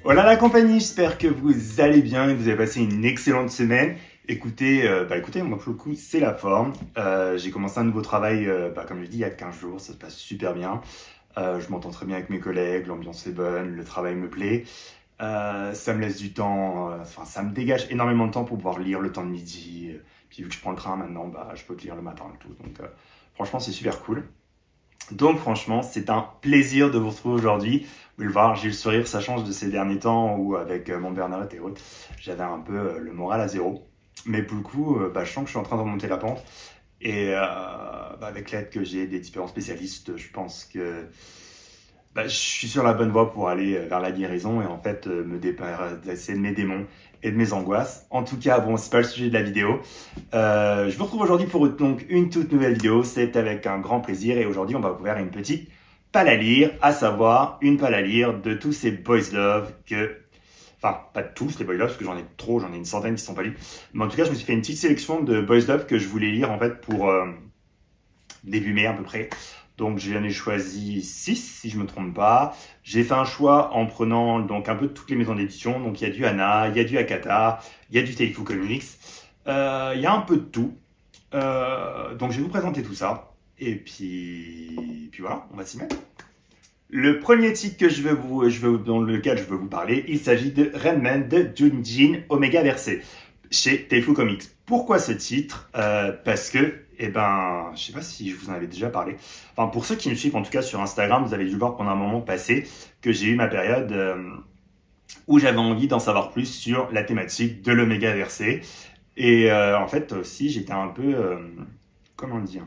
Voilà la compagnie, j'espère que vous allez bien et que vous avez passé une excellente semaine. Écoutez, moi pour le coup, c'est la forme. J'ai commencé un nouveau travail, comme je dis, il y a 15 jours, ça se passe super bien. Je m'entends très bien avec mes collègues, l'ambiance est bonne, le travail me plaît. Ça me laisse du temps, ça me dégage énormément de temps pour pouvoir lire le temps de midi. Puis vu que je prends le train maintenant, je peux lire le matin et tout. Donc franchement, c'est super cool. Donc franchement, c'est un plaisir de vous retrouver aujourd'hui. Vous pouvez le voir, j'ai le sourire, ça change de ces derniers temps où avec mon burn-out et autres, j'avais un peu le moral à zéro. Mais pour le coup, je sens que je suis en train de remonter la pente. Et avec l'aide que j'ai des différents spécialistes, je pense que je suis sur la bonne voie pour aller vers la guérison et en fait essayer de mes démons et de mes angoisses. En tout cas, bon, c'est pas le sujet de la vidéo. Je vous retrouve aujourd'hui pour donc une toute nouvelle vidéo. C'est avec un grand plaisir et aujourd'hui, on va vous faire une petite palle à lire, à savoir une palle à lire de tous ces boys love enfin, pas de tous les boys love, parce que j'en ai trop, j'en ai une centaine qui sont pas lus. Mais en tout cas, je me suis fait une petite sélection de boys love que je voulais lire en fait pour début mai à peu près. Donc j'en ai choisi 6 si je me trompe pas. J'ai fait un choix en prenant donc un peu de toutes les maisons d'édition. Donc il y a du Hana, il y a du Akata, il y a du Taifu Comics. Il y a un peu de tout. Donc je vais vous présenter tout ça. Et puis voilà, on va s'y mettre. Le premier titre que dans lequel je veux vous parler, il s'agit de Renman de Junjin Omega Versé chez Taifu Comics. Pourquoi ce titre? Parce que, je sais pas si je vous en avais déjà parlé. Enfin, pour ceux qui me suivent en tout cas sur Instagram, vous avez dû voir pendant un moment passé que j'ai eu ma période où j'avais envie d'en savoir plus sur la thématique de l'Omega Versé. Et en fait aussi, j'étais un peu, comment dire,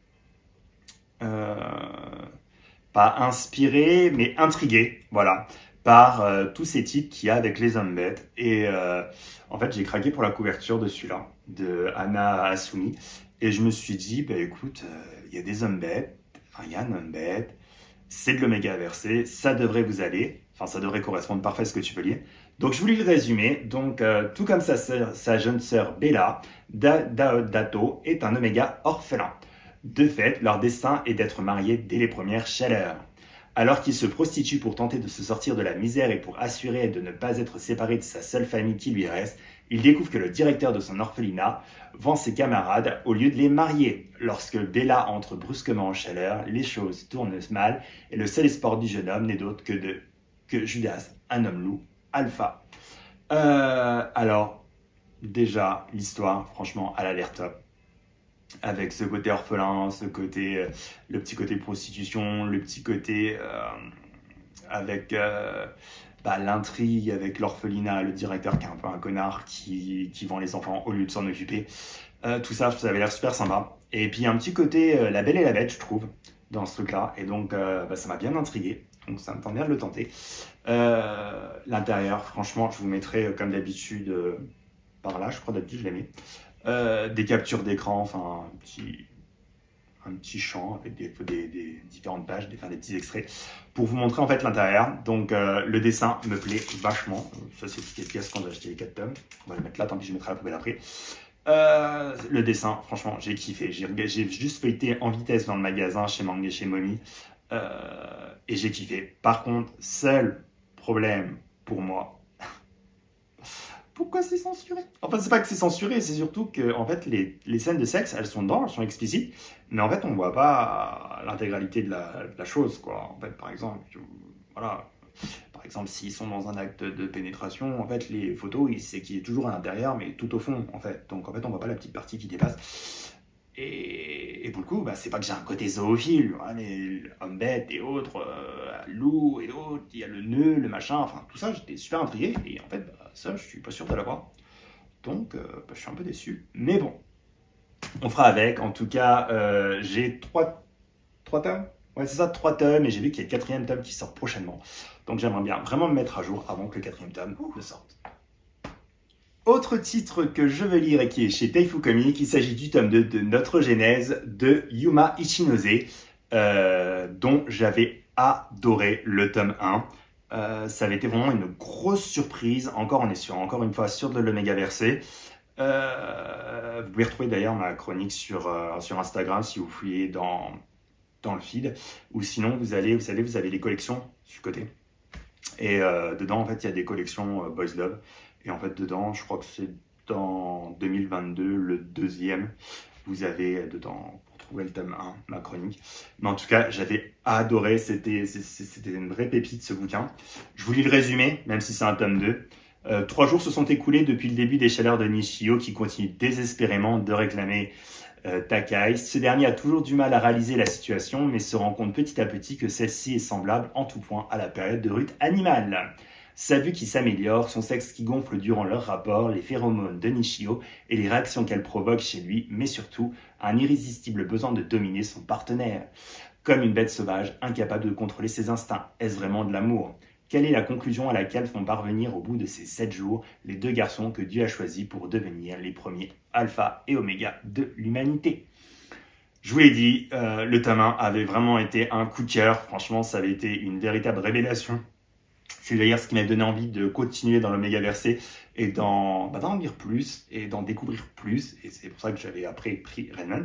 pas inspiré, mais intrigué, voilà, par tous ces titres qu'il y a avec les hommes bêtes. Et en fait, j'ai craqué pour la couverture de celui-là, de Hana Asumi. Et je me suis dit, écoute, il y a des hommes bêtes, il y a un homme bête, c'est de l'Oméga Versé, ça devrait vous aller, ça devrait correspondre parfait à ce que tu veux lire. Donc, je vous lis le résumé. Donc, tout comme sa jeune sœur Bella, Dato est un Oméga orphelin. De fait, leur destin est d'être mariés dès les premières chaleurs. Alors qu'il se prostitue pour tenter de se sortir de la misère et pour assurer de ne pas être séparé de sa seule famille qui lui reste, il découvre que le directeur de son orphelinat vend ses camarades au lieu de les marier. Lorsque Bella entre brusquement en chaleur, les choses tournent mal et le seul espoir du jeune homme n'est d'autre que Judas, un homme loup, alpha. Alors, déjà, l'histoire, franchement, elle a l'air top. Avec ce côté orphelin, ce côté, le petit côté prostitution, le petit côté avec l'intrigue avec l'orphelinat, le directeur qui est un peu un connard qui vend les enfants au lieu de s'en occuper. Tout ça, ça avait l'air super sympa. Et puis il y a un petit côté La Belle et la Bête, je trouve, dans ce truc-là. Et donc ça m'a bien intrigué. Donc ça me tente bien de le tenter. L'intérieur, franchement, je vous mettrai comme d'habitude par là, je crois d'habitude je l'ai mis. Des captures d'écran, un petit champ avec des différentes pages, des petits extraits pour vous montrer en fait l'intérieur. Donc le dessin me plaît vachement. Ça c'est ce qui est efficace quand j'ai acheté les 4 tomes. On va le mettre là, tant pis je mettrai à la poubelle après. Le dessin, franchement, j'ai kiffé. J'ai juste feuilleté en vitesse dans le magasin chez Manga et chez Momi et j'ai kiffé. Par contre, seul problème pour moi, pourquoi c'est censuré? Enfin, c'est pas que c'est censuré, c'est surtout que en fait, les scènes de sexe, elles sont dedans, elles sont explicites, mais en fait, on voit pas l'intégralité de la chose, quoi. En fait, par exemple, voilà. Par exemple, s'ils sont dans un acte de pénétration, en fait, les photos, c'est qu'il est toujours à l'intérieur, mais tout au fond, en fait. Donc, en fait, on voit pas la petite partie qui dépasse. Et pour le coup, c'est pas que j'ai un côté zoophile, hein, les hommes bêtes et autres, loups et autres, il y a le nœud, le machin, enfin tout ça, j'étais super intrigué, et en fait, ça, je suis pas sûr de l'avoir. Donc, je suis un peu déçu, mais bon, on fera avec. En tout cas, j'ai 3 tomes. Ouais, c'est ça, 3 tomes, et j'ai vu qu'il y a le 4e tome qui sort prochainement. Donc, j'aimerais bien vraiment me mettre à jour avant que le 4e tome ne sorte. Autre titre que je veux lire et qui est chez Taifu Comics, il s'agit du tome 2 de Notre Genèse de Yuma Ichinose, dont j'avais adoré le tome 1. Ça avait été vraiment une grosse surprise. Encore, on est encore une fois sur de l'Omega Versé. Vous pouvez retrouver d'ailleurs ma chronique sur Instagram si vous fouillez dans le feed. Ou sinon, vous avez les collections sur le côté. Et dedans, en fait, il y a des collections Boys Love. Et en fait, dedans, je crois que c'est dans 2022, le deuxième, vous avez dedans, pour trouver le tome 1, ma chronique. Mais en tout cas, j'avais adoré, c'était une vraie pépite ce bouquin. Je vous lis le résumé, même si c'est un tome 2. 3 jours se sont écoulés depuis le début des chaleurs de Nishio qui continue désespérément de réclamer Takai. Ce dernier a toujours du mal à réaliser la situation, mais se rend compte petit à petit que celle-ci est semblable en tout point à la période de rut animale. Sa vue qui s'améliore, son sexe qui gonfle durant leur rapport, les phéromones de Nishio et les réactions qu'elle provoque chez lui, mais surtout un irrésistible besoin de dominer son partenaire. Comme une bête sauvage, incapable de contrôler ses instincts. Est-ce vraiment de l'amour ? Quelle est la conclusion à laquelle font parvenir au bout de ces 7 jours les deux garçons que Dieu a choisis pour devenir les premiers alpha et oméga de l'humanité? Je vous l'ai dit, le tome 1 avait vraiment été un coup de cœur. Franchement, ça avait été une véritable révélation. C'est d'ailleurs ce qui m'a donné envie de continuer dans l'Oméga Versé et d'en lire plus et d'en découvrir plus. Et c'est pour ça que j'avais après pris Raymond.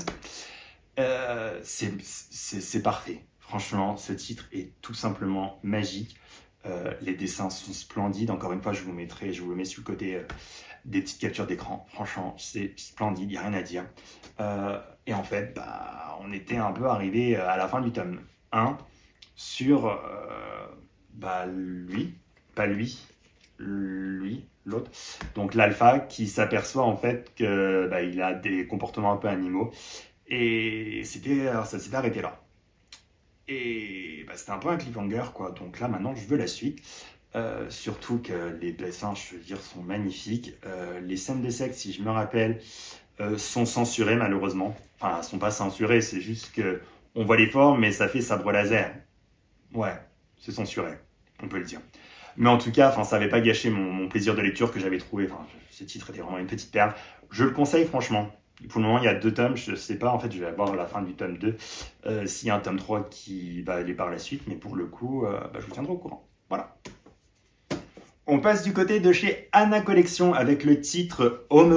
C'est parfait. Franchement, ce titre est tout simplement magique. Les dessins sont splendides. Encore une fois, je vous le mets sur le côté des petites captures d'écran. Franchement, c'est splendide, il n'y a rien à dire. Et en fait, on était un peu arrivé à la fin du tome 1 sur lui, l'autre. Donc l'alpha qui s'aperçoit en fait que il a des comportements un peu animaux. Et ça s'était arrêté là. Et c'était un peu un cliffhanger, quoi. Donc là, maintenant, je veux la suite. Surtout que les dessins, je veux dire, sont magnifiques. Les scènes de sexe, si je me rappelle, sont censurées, malheureusement. Enfin, elles sont pas censurées, c'est juste que on voit les formes, mais ça fait sabre laser. Ouais, c'est censuré, on peut le dire. Mais en tout cas, ça n'avait pas gâché mon plaisir de lecture que j'avais trouvé. Ce titre était vraiment une petite perle. Je le conseille, franchement. Pour le moment, il y a 2 tomes. Je ne sais pas, en fait, je vais avoir la fin du tome 2. S'il y a un tome 3 qui va aller par la suite. Mais pour le coup, je vous tiendrai au courant. Voilà. On passe du côté de chez Anna Collection avec le titre Home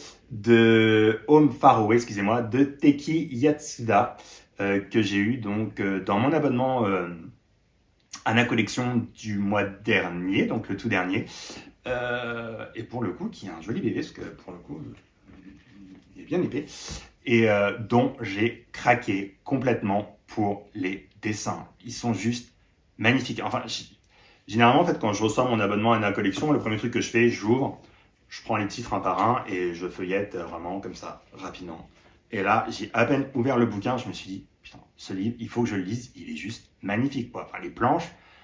Far Away, excusez-moi, de Teki Yatsuda, que j'ai eu donc dans mon abonnement Anna Collection du mois dernier, donc le tout dernier. Et pour le coup, qui est un joli bébé, parce que pour le coup, il est bien épais. Et dont j'ai craqué complètement pour les dessins. Ils sont juste magnifiques. Enfin, généralement, en fait, quand je reçois mon abonnement Anna Collection, le premier truc que je fais, j'ouvre, je prends les titres un par un et je feuillette vraiment comme ça, rapidement. Et là, j'ai à peine ouvert le bouquin, je me suis dit, putain, ce livre, il faut que je le lise, il est juste magnifique, quoi. Enfin, les planches,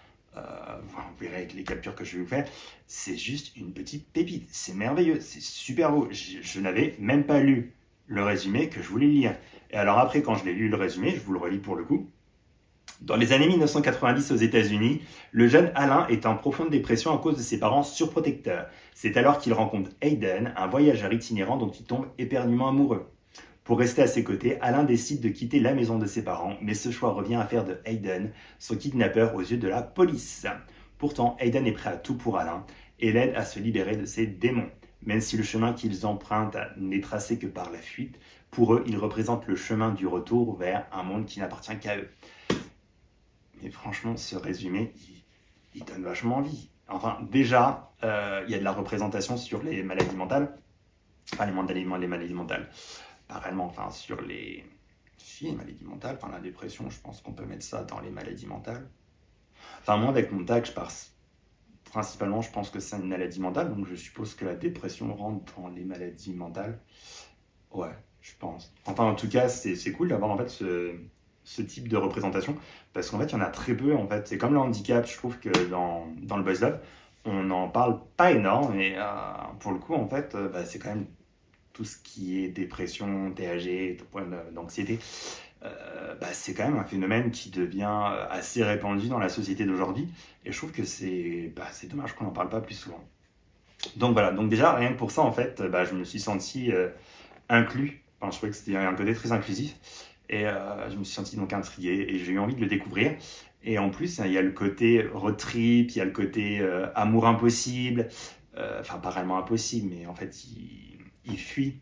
vous verrez avec les captures que je vais vous faire, c'est juste une petite pépite. C'est merveilleux, c'est super beau. Je n'avais même pas lu le résumé que je voulais lire. Et alors après, quand je l'ai lu le résumé, je vous le relis pour le coup. Dans les années 1990 aux États-Unis, le jeune Alain est en profonde dépression à cause de ses parents surprotecteurs. C'est alors qu'il rencontre Hayden, un voyageur itinérant dont il tombe éperdument amoureux. Pour rester à ses côtés, Alain décide de quitter la maison de ses parents, mais ce choix revient à faire de Hayden son kidnappeur aux yeux de la police. Pourtant, Hayden est prêt à tout pour Alain et l'aide à se libérer de ses démons. Même si le chemin qu'ils empruntent n'est tracé que par la fuite, pour eux, il représente le chemin du retour vers un monde qui n'appartient qu'à eux. Mais franchement, ce résumé, il donne vachement envie. Enfin, déjà, il y a de la représentation sur les maladies mentales. Enfin, les maladies mentales. Pas réellement, enfin, sur les... Si, les maladies mentales. Enfin, la dépression, je pense qu'on peut mettre ça dans les maladies mentales. Enfin, moi, avec mon tag, je pars... Principalement, je pense que c'est une maladie mentale. Donc, je suppose que la dépression rentre dans les maladies mentales. Ouais, je pense. Enfin, en tout cas, c'est cool d'avoir, en fait, ce type de représentation, parce qu'en fait, il y en a très peu, en fait. C'est comme le handicap, je trouve que dans le Boys Love, on n'en parle pas énorme, mais pour le coup, en fait, c'est quand même tout ce qui est dépression, TAG, problème d'anxiété, c'est quand même un phénomène qui devient assez répandu dans la société d'aujourd'hui, et je trouve que c'est dommage qu'on n'en parle pas plus souvent. Donc voilà, donc déjà, rien que pour ça, en fait, je me suis senti inclus. Enfin, je trouvais que c'était un côté très inclusif. Et je me suis senti donc intrigué et j'ai eu envie de le découvrir. Et en plus, il y a le côté road trip, il y a le côté amour impossible. Enfin, pas réellement impossible, mais en fait, il fuit.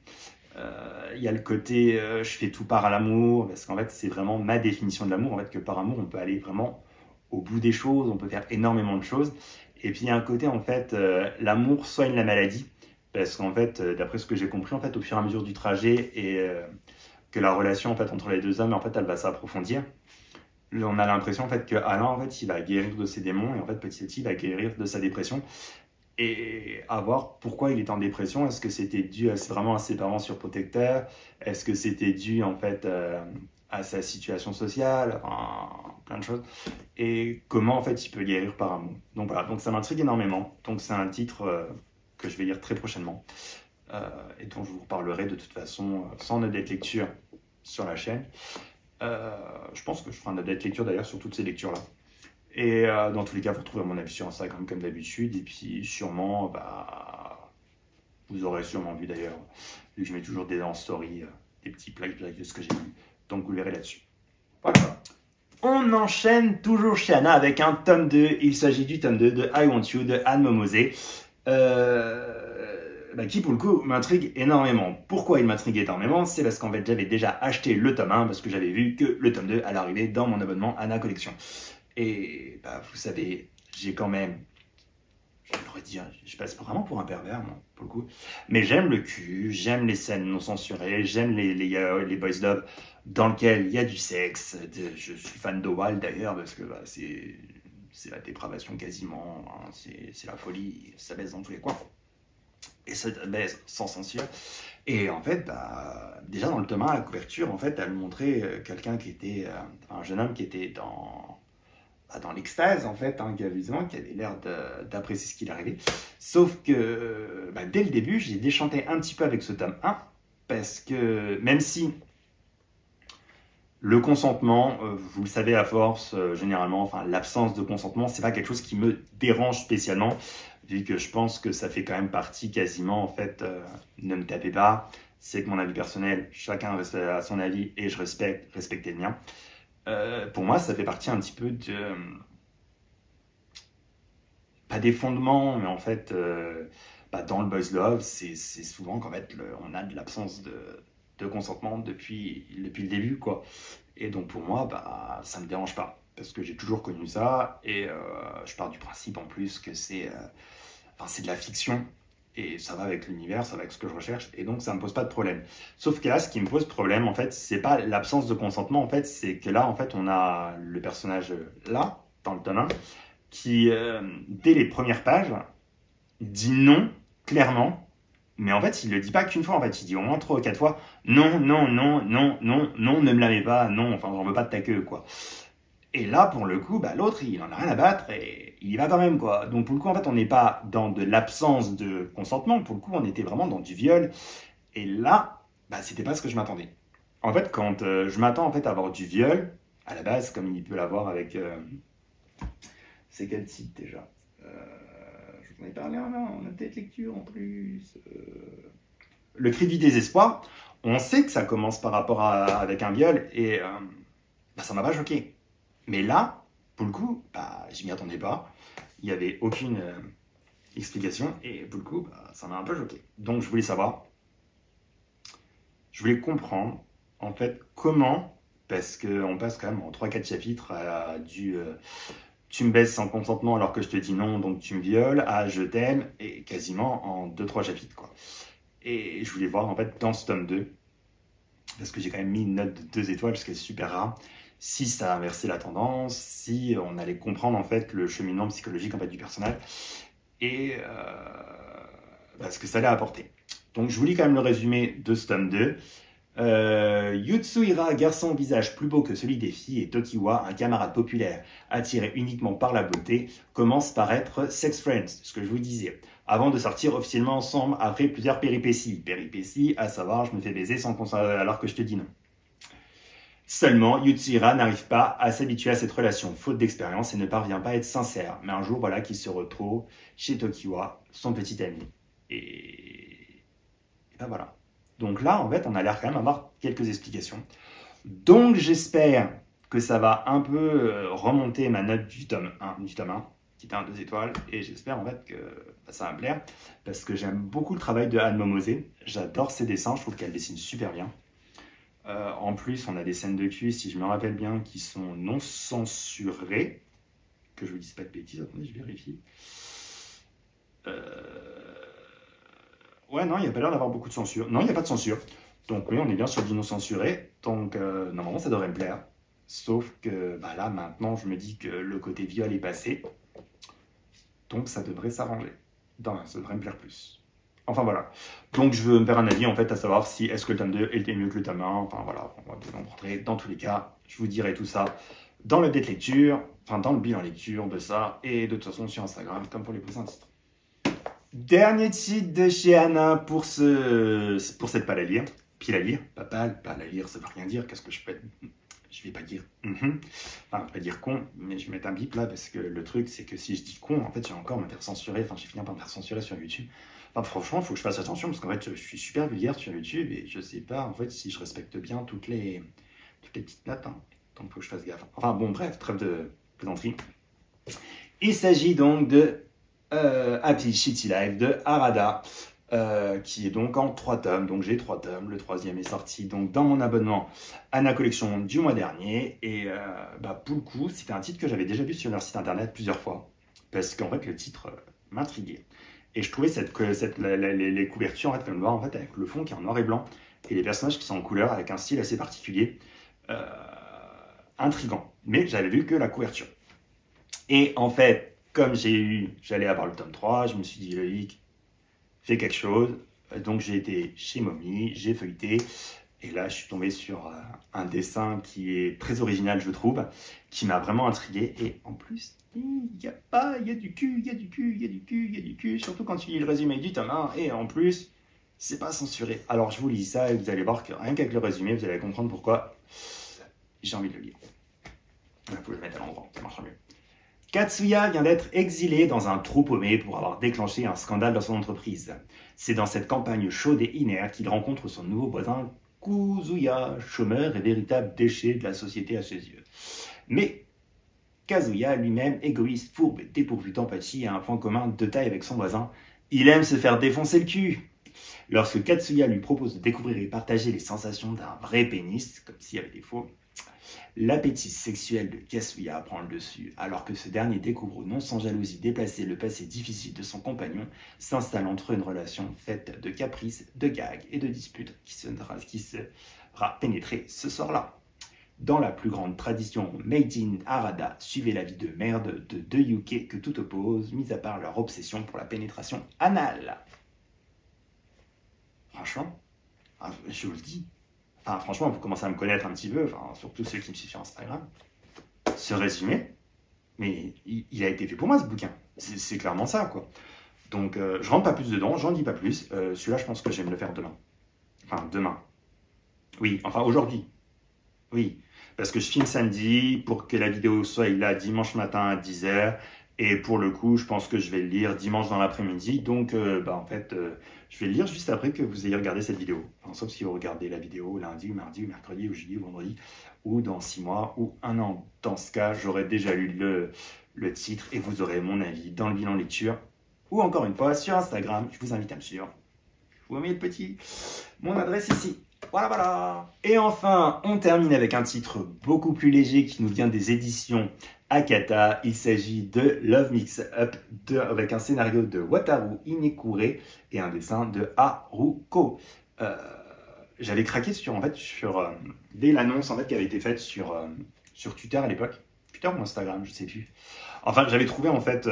Il y a le côté je fais tout par l'amour, parce qu'en fait, c'est vraiment ma définition de l'amour. En fait, que par amour, on peut aller vraiment au bout des choses, on peut faire énormément de choses. Et puis il y a un côté, en fait, l'amour soigne la maladie. Parce qu'en fait, d'après ce que j'ai compris, en fait, au fur et à mesure du trajet et que la relation en fait, entre les deux hommes, en fait, elle va s'approfondir. On a l'impression en fait, que Alain, en fait, il va guérir de ses démons et en fait, petit à petit, il va guérir de sa dépression. Et à voir pourquoi il est en dépression. Est-ce que c'était dû vraiment à ses parents surprotecteurs? Est-ce que c'était dû en fait à sa situation sociale? Enfin, plein de choses. Et comment en fait il peut guérir par amour. Donc voilà, donc ça m'intrigue énormément. Donc c'est un titre que je vais lire très prochainement et dont je vous reparlerai de toute façon sans update lecture sur la chaîne. Je pense que je ferai un update lecture d'ailleurs sur toutes ces lectures-là. Et dans tous les cas, vous retrouverez mon avis sur Instagram comme d'habitude. Et puis sûrement, vous aurez sûrement vu d'ailleurs, vu que je mets toujours des en story, des petits plaques de ce que j'ai lu. Donc vous le verrez là-dessus. Voilà. On enchaîne toujours chez Anna avec un tome 2. Il s'agit du tome 2 de I Want You de Anne Momosé. Qui pour le coup m'intrigue énormément. Pourquoi il m'intrigue énormément? C'est parce qu'en fait j'avais déjà acheté le tome 1 parce que j'avais vu que le tome 2 allait arriver dans mon abonnement Anna Collection. Et vous savez, j'ai quand même, je vais le redire, je passe vraiment pour un pervers, non, pour le coup. Mais j'aime le cul, j'aime les scènes non censurées, j'aime les boys love dans lesquels il y a du sexe. Je suis fan de Wild d'ailleurs parce que c'est la dépravation quasiment, hein, c'est la folie, ça baisse dans tous les coins. Et ça baisse sans censure. Et en fait, déjà dans le tome 1, la couverture, en fait, elle montrait quelqu'un qui était, un jeune homme qui était dans l'extase, en fait, hein, qui avait l'air d'apprécier ce qu'il arrivait. Sauf que, dès le début, j'ai déchanté un petit peu avec ce tome 1, parce que, même si le consentement, vous le savez à force, généralement, enfin, l'absence de consentement, c'est pas quelque chose qui me dérange spécialement, vu que je pense que ça fait quand même partie quasiment, en fait, ne me tapez pas, c'est que mon avis personnel, chacun a son avis, et je respectez le mien. Pour moi, ça fait partie un petit peu de... pas des fondements, mais en fait, dans le boys love, c'est souvent qu'en fait, on a de l'absence de consentement depuis le début, quoi. Et donc pour moi, ça me dérange pas, parce que j'ai toujours connu ça, et je pars du principe en plus que c'est de la fiction, et ça va avec l'univers, ça va avec ce que je recherche, et donc ça me pose pas de problème. Sauf que là, ce qui me pose problème, en fait, c'est pas l'absence de consentement, en fait, c'est que là, en fait, on a le personnage là, dans le tome 1, qui, dès les premières pages, dit non, clairement, mais en fait, il le dit pas qu'une fois, en fait, il dit au moins 3 ou 4 fois, non, non, non, non, non, non, ne me la mets pas, non, enfin, j'en veux pas de ta queue, quoi. Et là, pour le coup, l'autre, il en a rien à battre et il y va quand même, quoi. Donc, pour le coup, en fait, on n'est pas dans de l'absence de consentement. Pour le coup, on était vraiment dans du viol. Et là, c'était pas ce que je m'attendais. En fait, quand je m'attends en fait à avoir du viol, à la base, comme il peut l'avoir avec... c'est quel site déjà je vous en ai parlé avant, on a peut-être lecture en plus. Le cri du désespoir, on sait que ça commence par rapport avec un viol et ça m'a pas choqué. Mais là, pour le coup, je m'y attendais pas. Il n'y avait aucune explication. Et pour le coup, ça m'a un peu choqué. Donc, je voulais savoir. Je voulais comprendre, en fait, comment, parce qu'on passe quand même en 3-4 chapitres à du tu me baises sans consentement alors que je te dis non, donc tu me violes, à je t'aime, et quasiment en 2-3 chapitres, quoi. Et je voulais voir, en fait, dans ce tome 2, parce que j'ai quand même mis une note de 2 étoiles, parce qu'elle est super rare, si ça a inversé la tendance, si on allait comprendre en fait le cheminement psychologique en fait, du personnage et ce que ça allait apporter. Donc je vous lis quand même le résumé de ce tome 2. Yutsuhira, garçon au visage plus beau que celui des filles, et Tokiwa, un camarade populaire attiré uniquement par la beauté, commencent par être sex friends, ce que je vous disais, avant de sortir officiellement ensemble après plusieurs péripéties. Péripéties, à savoir, je me fais baiser sans alors que je te dis non. Seulement, Yutsuhira n'arrive pas à s'habituer à cette relation, faute d'expérience, et ne parvient pas à être sincère. Mais un jour, voilà qu'il se retrouve chez Tokiwa, son petit ami. Et voilà. Donc là, en fait, on a l'air quand même d'avoir quelques explications. Donc, j'espère que ça va un peu remonter ma note du tome 1, qui était un 2 étoiles. Et j'espère en fait que ça va me plaire, parce que j'aime beaucoup le travail de Anne Momosé. J'adore ses dessins, je trouve qu'elle dessine super bien. En plus, on a des scènes de cul, si je me rappelle bien, qui sont non censurées. que je vous dise pas de bêtises, attendez, je vérifie. Ouais, non, il n'y a pas l'air d'avoir beaucoup de censure. Non, il n'y a pas de censure. Donc oui, on est bien sur du non censuré. Donc normalement, ça devrait me plaire. Sauf que bah, là, maintenant, je me dis que le côté viol est passé. Donc ça devrait s'arranger. Ça devrait me plaire plus. Enfin voilà. Donc je veux me faire un avis en fait à savoir si est-ce que le tome 2 était mieux que le tome 1. Enfin voilà, on va rentrer dans tous les cas. Je vous dirai tout ça dans le date lecture, enfin dans le bilan lecture de ça. Et de toute façon sur Instagram, comme pour les prochains titres. Dernier titre de chez Anna pour cette pale à lire. Pile à lire, pas pale à lire, ça veut rien dire. Qu'est-ce que je peux... Je vais pas dire enfin pas dire con, mais je vais mettre un bip là parce que le truc c'est que si je dis con, en fait j'ai encore me faire censurer, enfin j'ai fini par me faire censurer sur YouTube. Enfin franchement, il faut que je fasse attention parce qu'en fait je suis super vulgaire sur YouTube et je sais pas en fait si je respecte bien toutes les petites notes, hein. Donc il faut que je fasse gaffe. Enfin bon bref, trêve de plaisanterie. Il s'agit donc de Happy Shitty Life de Harada. Qui est donc en 3 tomes, donc j'ai 3 tomes, le 3e est sorti donc dans mon abonnement Anna Collection du mois dernier, et bah, pour le coup c'était un titre que j'avais déjà vu sur leur site internet plusieurs fois, parce qu'en fait le titre m'intriguait, et je trouvais les couvertures en fait, comme noir, en fait, avec le fond qui est en noir et blanc, et les personnages qui sont en couleur avec un style assez particulier, intriguant, mais j'avais vu que la couverture, et en fait comme j'allais avoir le tome 3, je me suis dit Loïc, fait quelque chose, donc j'ai été chez Mommy, j'ai feuilleté, et là je suis tombé sur un dessin qui est très original je trouve, qui m'a vraiment intrigué, et en plus, il y a du cul, il y a du cul, il y a du cul, il y a du cul, surtout quand tu lis le résumé du tome 1, et en plus, c'est pas censuré. Alors je vous lis ça, et vous allez voir que rien qu'avec le résumé, vous allez comprendre pourquoi j'ai envie de le lire. Vous pouvez le mettre à l'endroit, ça marchera mieux. Katsuya vient d'être exilé dans un trou paumé pour avoir déclenché un scandale dans son entreprise. C'est dans cette campagne chaude et inerte qu'il rencontre son nouveau voisin Kuzuya, chômeur et véritable déchet de la société à ses yeux. Mais Kazuya, lui-même égoïste, fourbe et dépourvu d'empathie, a un point commun de taille avec son voisin. Il aime se faire défoncer le cul. Lorsque Katsuya lui propose de découvrir et partager les sensations d'un vrai pénis, comme s'il y avait des faux, l'appétit sexuel de Kazuya prend le dessus, alors que ce dernier découvre non sans jalousie déplacée le passé difficile de son compagnon, s'installe entre eux une relation faite de caprices, de gags et de disputes qui sera pénétrée ce soir-là. Dans la plus grande tradition Made in Harada, suivez la vie de merde de deux Yuke que tout oppose, mis à part leur obsession pour la pénétration anale. Franchement, je vous le dis, enfin, franchement, vous commencez à me connaître un petit peu, enfin, surtout ceux qui me suivent sur Instagram. Ce résumé, mais il a été fait pour moi, ce bouquin. C'est clairement ça, quoi. Donc, je rentre pas plus dedans, j'en dis pas plus. Celui-là, je pense que je vais me le faire demain. Enfin, demain. Oui, enfin, aujourd'hui. Oui, parce que je filme samedi pour que la vidéo soit là dimanche matin à 10h. Et pour le coup, je pense que je vais le lire dimanche dans l'après-midi. Donc, en fait, je vais le lire juste après que vous ayez regardé cette vidéo. Enfin, sauf si vous regardez la vidéo lundi, ou mardi, ou mercredi, ou jeudi, ou vendredi, ou dans 6 mois, ou 1 an. Dans ce cas, j'aurai déjà lu le titre et vous aurez mon avis dans le bilan lecture. Ou encore une fois, sur Instagram, je vous invite à me suivre. Je vous mets mon adresse ici. Voilà, voilà. Et enfin, on termine avec un titre beaucoup plus léger qui nous vient des éditions Akata. Il s'agit de Love Mix Up avec un scénario de Wataru Inekure et un dessin de Haruko. J'avais craqué sur dès l'annonce en fait, qui avait été faite sur Twitter à l'époque. Twitter ou Instagram, je sais plus. Enfin, j'avais trouvé en fait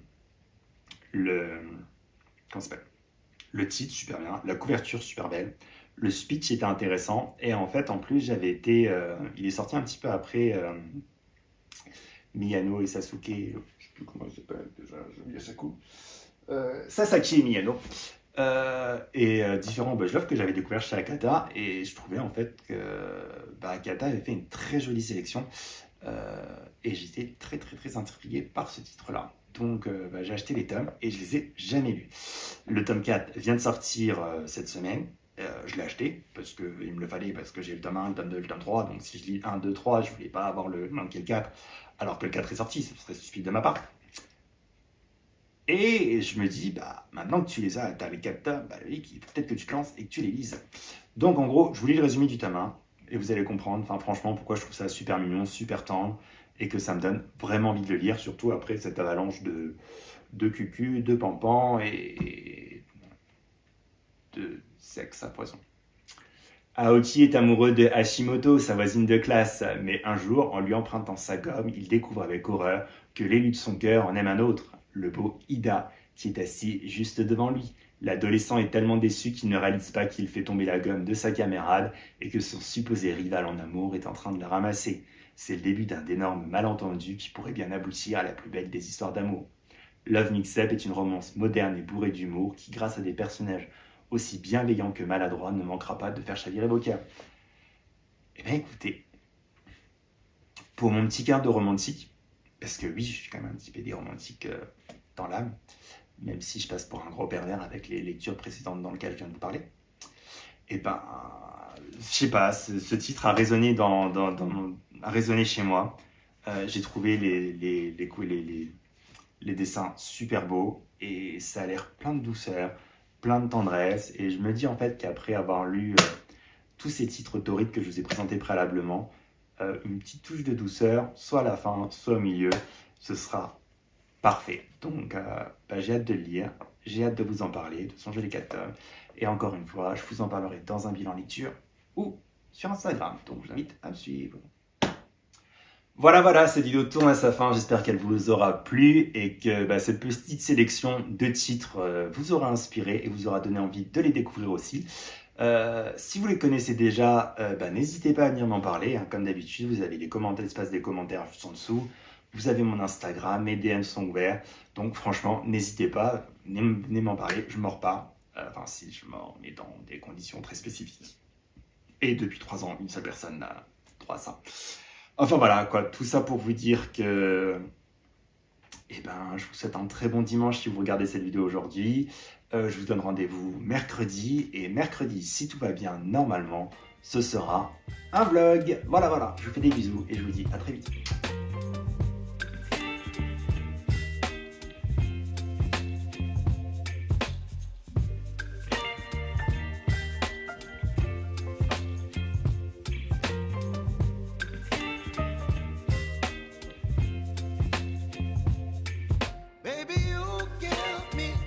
comment ça s'appelle, le titre super bien, la couverture super belle. Le speech était intéressant et en fait, en plus, j'avais été... il est sorti un petit peu après Miyano et Sasuke, je ne sais plus comment il s'appelle déjà, Yasaku. Sasaki et Miyano. Différents buzz-love que j'avais découvert chez Akata et je trouvais en fait que Akata avait fait une très jolie sélection et j'étais très très très intrigué par ce titre-là. Donc j'ai acheté les tomes et je les ai jamais lus. Le tome 4 vient de sortir cette semaine. Je l'ai acheté parce qu'il me le fallait, parce que j'ai le tome 1, le tome 2, le tome 3. Donc si je lis 1, 2, 3, je voulais pas avoir manquer le 4 alors que le 4 est sorti, ce serait stupide de ma part. Et je me dis, maintenant que tu les as, tu as les 4 tomes, peut-être que tu te lances et que tu les lises. Donc en gros, je vous lis le résumé du tome 1 et vous allez comprendre, enfin franchement, pourquoi je trouve ça super mignon, super tendre. et que ça me donne vraiment envie de le lire, surtout après cette avalanche de cucu, de pampan et de sexe à poison. Aoki est amoureux de Hashimoto, sa voisine de classe, mais un jour, en lui empruntant sa gomme, il découvre avec horreur que l'élu de son cœur en aime un autre, le beau Ida, qui est assis juste devant lui. L'adolescent est tellement déçu qu'il ne réalise pas qu'il fait tomber la gomme de sa camarade et que son supposé rival en amour est en train de la ramasser. C'est le début d'un énorme malentendu qui pourrait bien aboutir à la plus belle des histoires d'amour. Love Mix-Up est une romance moderne et bourrée d'humour qui, grâce à des personnages aussi bienveillant que maladroit, ne manquera pas de faire chavirer vos cœurs. Eh bien écoutez, pour mon petit quart de romantique, parce que oui, je suis quand même un petit PD romantique dans l'âme, même si je passe pour un gros pervers avec les lectures précédentes dans lesquelles je viens de vous parler, eh ben, je sais pas, ce titre a résonné, a résonné chez moi. J'ai trouvé les dessins super beaux et ça a l'air plein de douceur, plein de tendresse, et je me dis en fait qu'après avoir lu tous ces titres torrides que je vous ai présentés préalablement, une petite touche de douceur, soit à la fin, soit au milieu, ce sera parfait. Donc j'ai hâte de le lire, j'ai hâte de vous en parler, de songer les 4 tomes, et encore une fois, je vous en parlerai dans un bilan lecture ou sur Instagram, donc je vous invite à me suivre. Voilà, cette vidéo tourne à sa fin, j'espère qu'elle vous aura plu et que cette petite sélection de titres vous aura inspiré et vous aura donné envie de les découvrir aussi. Si vous les connaissez déjà, n'hésitez pas à venir m'en parler, hein. Comme d'habitude, vous avez l'espace des commentaires juste en dessous, vous avez mon Instagram, mes DM sont ouverts, donc franchement, n'hésitez pas, venez m'en parler, je mords pas, enfin si je mords, mais dans des conditions très spécifiques. Et depuis 3 ans, une seule personne n'a droit à ça. Enfin voilà, quoi, tout ça pour vous dire que je vous souhaite un très bon dimanche si vous regardez cette vidéo aujourd'hui. Je vous donne rendez-vous mercredi, et mercredi, si tout va bien, normalement, ce sera un vlog. Voilà, je vous fais des bisous et je vous dis à très vite.